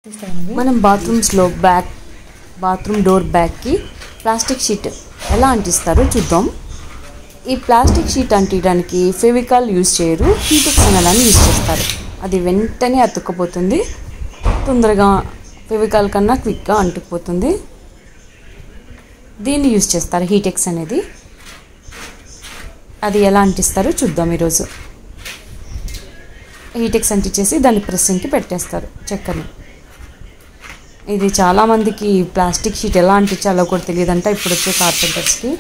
మనం బాత్రూమ్స్లో bathroom door బ్యాక్కి ప్లాస్టిక్ షీట్ ఎలా అంటిస్తారో చూద్దాం. ఈ ప్లాస్టిక్ షీట్ అంటించడానికి ఫెవికాల్ యూజ్ చేయరు, హీటెక్స్ అనేదాన్ని యూజ్ చేస్తారు. అది వెంటనే అతుక్కుపోతుంది, తొందరగా ఫెవికాల్ కన్నా క్విక్గా అంటుకుపోతుంది. దీన్ని యూజ్ చేస్తారు హీటెక్స్ అనేది. అది ఎలా అంటిస్తారో చూద్దాం ఈరోజు. హీటెక్స్ అంటించేసి దాన్ని ప్రెస్సింగ్కి పెట్టేస్తారు చక్కని. ఇది చాలామందికి ప్లాస్టిక్ షీట్ ఎలా అంటించాలో కూడా తెలియదంట ఇప్పుడు వచ్చే కార్పెంటర్స్కి.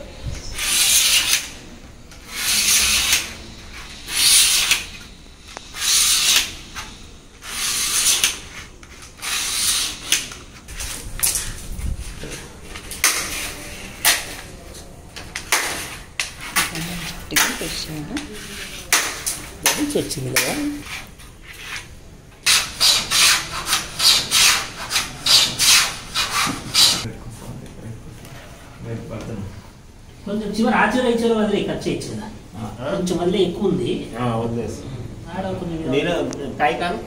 వచ్చింది కదా, కొంచెం చివరి ఆ చివరి ఈ చివరి వదిలే కట్ చేయొచ్చు కదా, కొంచెం వదిలే ఎక్కువ ఉంది వదిలేసి పై కాదు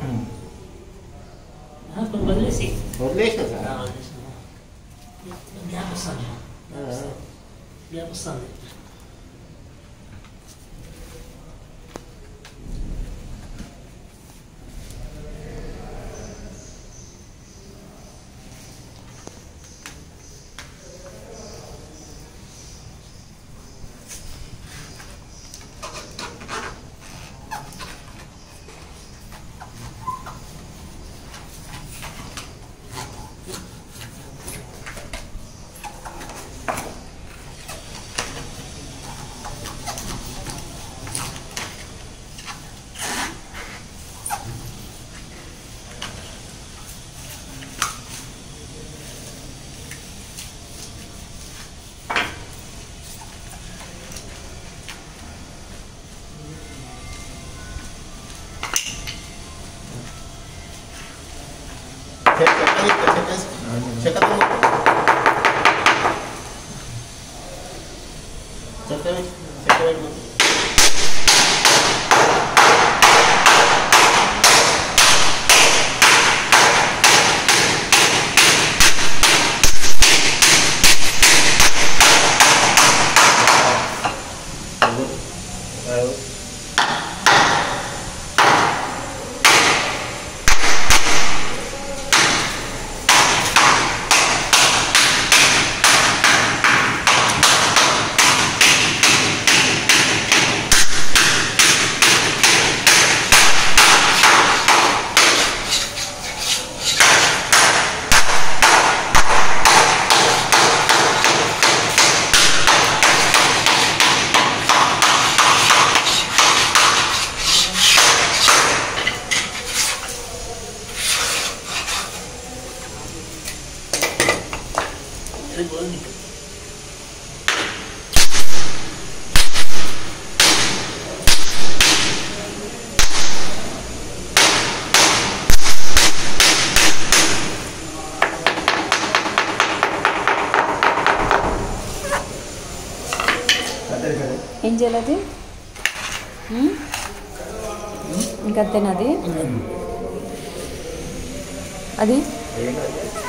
కొంచెం వదిలేసి వదిలేసా సార్ గ్యాప్ వస్తుంది గ్యాప్ వస్తుంది. ఏం చేయాలి అది ఇంకంతేనా అది